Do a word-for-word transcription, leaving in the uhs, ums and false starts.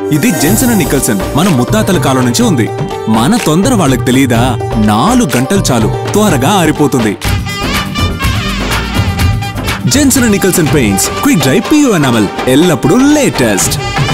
ఇది Jensen and Nicholson మన ముత్తాతల కాలం నుంచి ఉంది. మన తొందర వాళ్ళకి తెలియదా? నాలుగు గంటలు చాలు, త్వరగా ఆరిపోతుంది. Jenson and Nicholson paints quick dry PU enamel ఎల్లప్పుడూ లేటెస్ట్.